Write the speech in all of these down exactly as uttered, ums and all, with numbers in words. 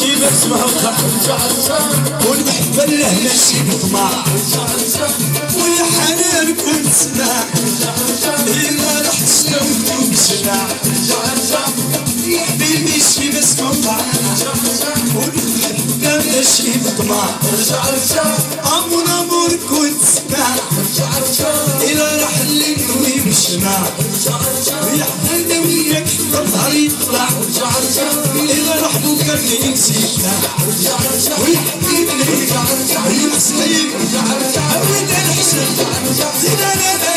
ماشي بس موقع والمحبة له ماشي بطمع والحنان كنت سمع إلا رحت شلوت وبشلع حبيبي ماشي بس موقع والمحبة ماشي بطمع أمور أمور كنت سمع إلا راح اللي بشمع ويا حدا وياك ظهري يطلع إلا راح بكرة نسيتنا ويا حبيبي يا حسين أبد الحسن زينا لا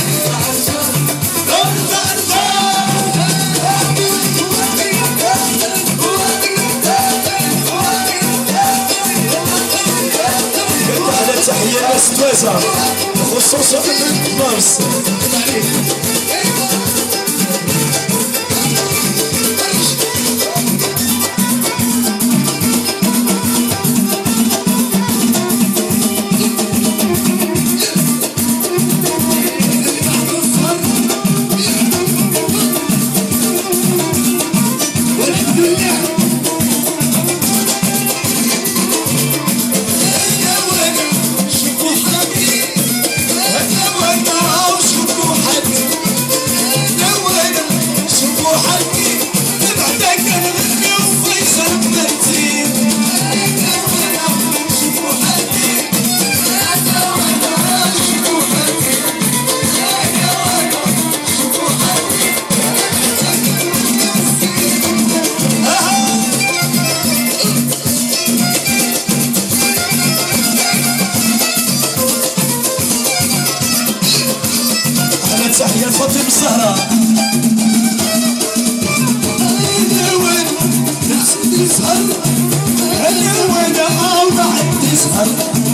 على تحية ناس توازا خصوصا من مارس تحية فاطمة الزهراء أنا وين نحسد يسهر أنا وين أو بعد تسهر